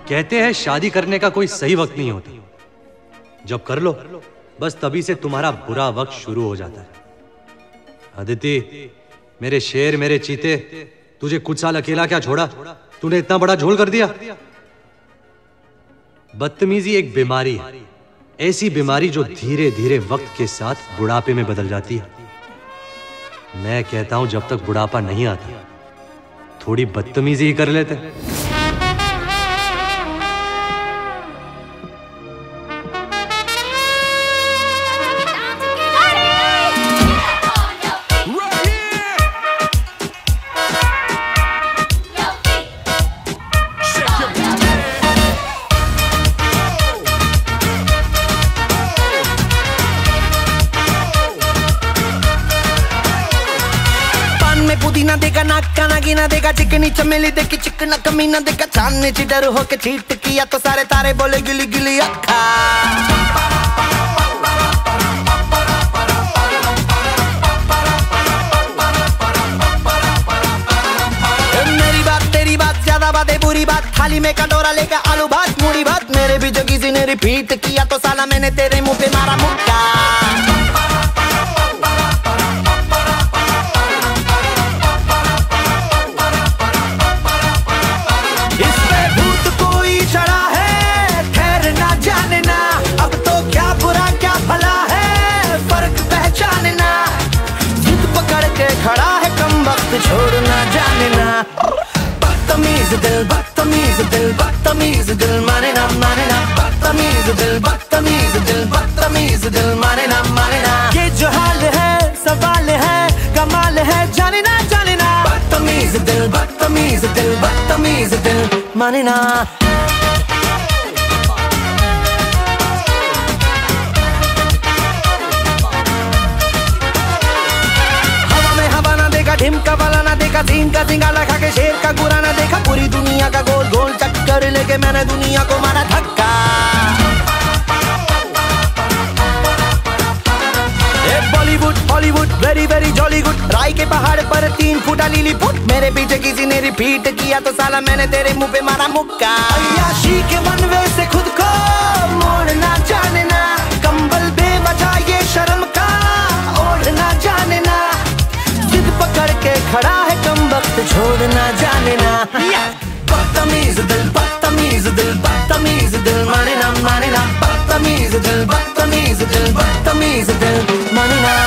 कहते हैं शादी करने का कोई सही वक्त नहीं होता, जब कर लो बस तभी से तुम्हारा बुरा वक्त शुरू हो जाता है। अदिति, मेरे शेर, मेरे चीते, तुझे कुछ साल अकेला क्या छोड़ा? तूने इतना बड़ा झोल कर दिया। बदतमीजी एक बीमारी है, ऐसी बीमारी जो धीरे धीरे वक्त के साथ बुढ़ापे में बदल जाती है। मैं कहता हूं जब तक बुढ़ापा नहीं आता थोड़ी बदतमीजी ही कर लेते। पुदीना देगा, नाका नागिना देगा, चिकनी चमेली देखी चिकना कमीना देखा, चांदनी चिडर होके चीट किया तो सारे तारे बोले गिली गिली अक्खा। मेरी बात तेरी बात ज्यादा बातें बुरी बात, थाली में कटोरा लेकर आलू भात मूढ़ी भात, मेरे भी जो किसी ने रिपीट किया तो साला मैंने तेरे मुंह पे मारा मुक्का। खड़ा है कम वक्त छोड़ना जाने ना, बदतमीज दिल बदतमीज दिल बदतमीज दिल माने ना बदतमीज दिल बदतमीज दिल बदतमीज दिल माने ना। ये जो हाल है सवाल है कमाल है जाने ना बदतमीज दिल बदतमीज दिल बदतमीज दिल माने ना। ढिमका वाला ना देखा, सीन का सिंगाला खा के शेर का गुरा ना देखा, पूरी दुनिया का गोल गोल चक्कर लेके मैंने दुनिया को मारा धक्का। Bollywood Hollywood very very jolly good, राय के पहाड़ पर 3 फुटा लीली फुट, मेरे पीछे किसी ने रिपीट किया तो साला मैंने तेरे मुंह पे मारा मुक्का। अय्याशी के बनवे से खुद को मोड़ना जाने ना, कंबल बेवजह ये शर्म का ओढ़ना जाने ना, पकड़ के खड़ा है कम वक्त छोड़ना जाने ना। बदतमीज दिल बदतमीज दिल बदतमीज दिल माने ना बदतमीज दिल बदतमीज दिल बदतमीज दिल माने ना।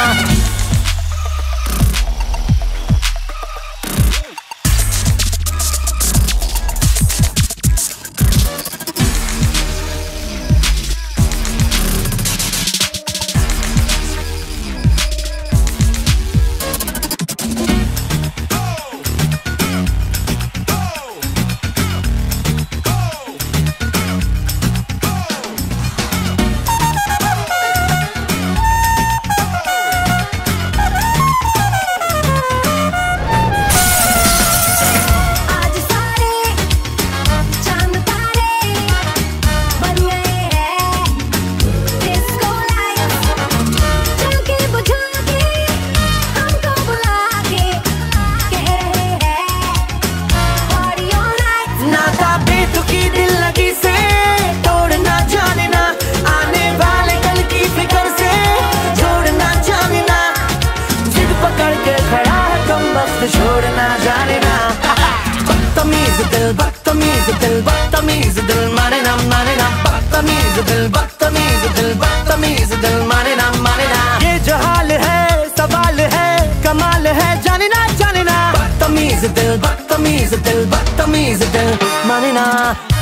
छोड़ना जाने ना, बदतमीज दिल बदतमीज दिल माने ना बदतमीज दिल बदतमीज दिल माने ना। ये जो हाल है सवाल है कमाल है जाने ना, बदतमीज दिल बदतमीज दिल माने ना।